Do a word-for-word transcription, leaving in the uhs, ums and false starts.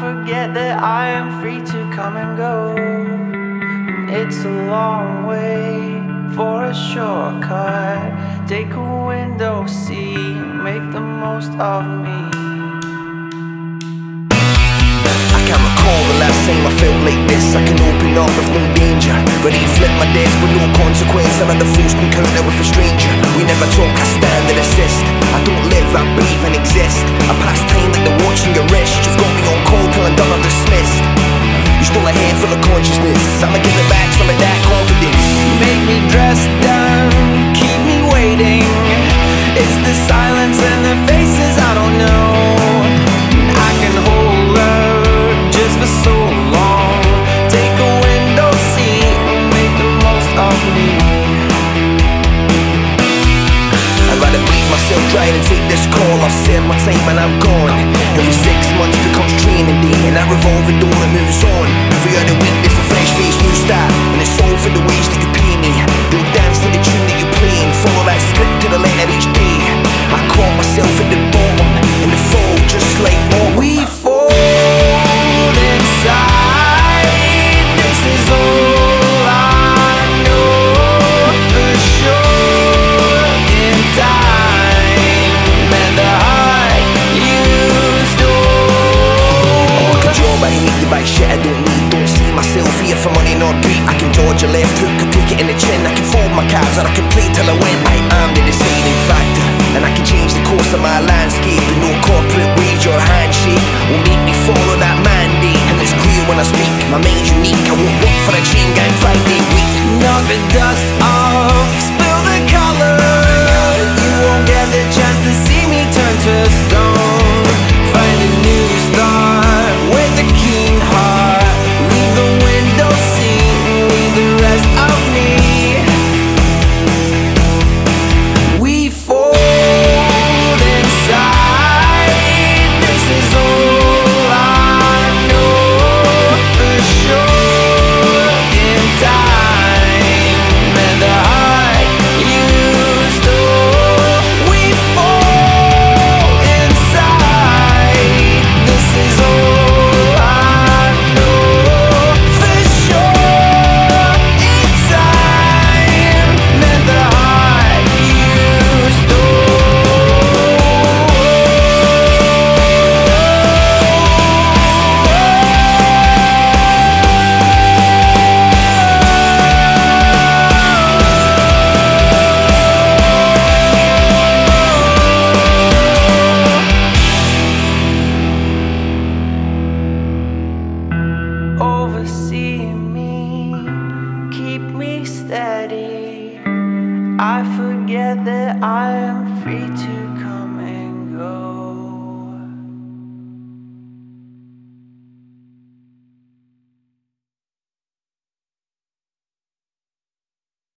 forget that I am free to come and go. It's a long way for a shortcut. Take a window seat, make the most of me. I can't recall the last time I felt like this. I can open up with no danger, ready to flip my desk with no consequence. I'm at the first encounter with a stranger. We never talk, I stand and assist. I don't live, I breathe and exist. I pass time like they're watching your wrist. You've got me on call till I'm done or dismissed. You stole a head full of consciousness. I'ma give it back, some of that confidence. Make me dress down, keep me waiting. It's the silence and the faces I don't know. I can hold out just for so long. Take a window seat and make the most of me. I'd rather bleed myself dry than take this call. I've served my time and I'm gone. Every six months becomes training day, and that revolving door that moves on. Every other week there's a fresh face, new start, and it's all for the wage that you pay me. They'll dance to the tune that you play and follow that script to the letter each day. I caught myself in the bottom, in the fall, just like all We fold inside. This is all I know for sure. In time and the heart you stole. I job I hate to buy shit I don't need. Don't see myself here for money nor greed. I can dodge a left hook, I take it in the chin. I can fold my cards or I can play till I win. I am the deciding factor, and I can change the course of my landscape. And no corporate wage or handshake will make me follow that mandate. And it's clear when I speak, my mind's unique. I won't work for a chain gang five day week. Knock the dust off, spill the color. You won't get the chance to see me turn to stone. Find a new start with a keen heart. Leave the window seat and leave the rest of me. We fold inside. This is all I know for sure. In time and the heart you stole. We fold inside. This is all I know for sure. In time and the heart you oversee me, keep me steady. I forget that I am